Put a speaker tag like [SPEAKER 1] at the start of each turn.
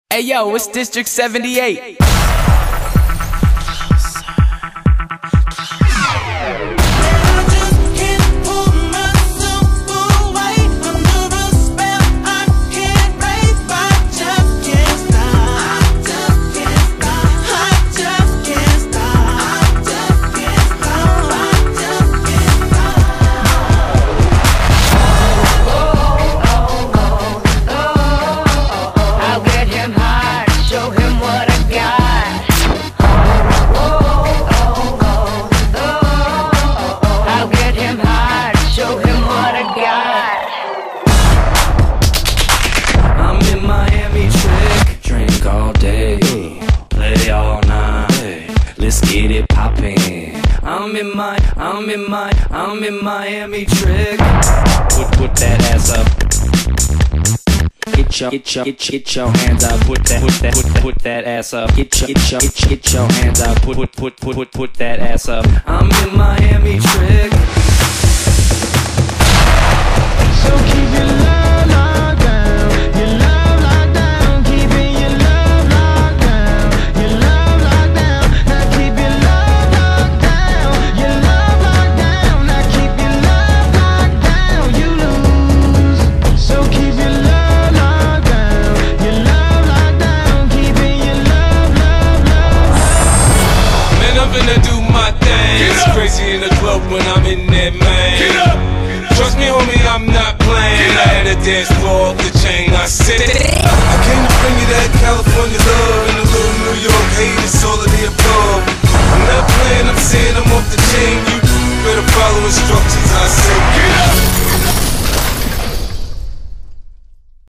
[SPEAKER 1] Hey yo, it's District 78.
[SPEAKER 2] Get it poppin'. I'm in Miami trick. Put that ass up. Get your hands up. Put that ass up. Get your hands up. Put that ass up. I'm in Miami trick.
[SPEAKER 3] So keep your love locked down. Your love locked down. Keeping your love locked down. Your love locked down. Now keep your love locked down. Your love locked down. Now keep your love locked down. You lose. So keep your love locked down. Your love locked down. Keeping your love.
[SPEAKER 4] Man, I'm finna do my thing. It's crazy in the club when I'm in there, man. Get up. Trust me, homie, I'm not playing. I had a dance floor off the chain. I said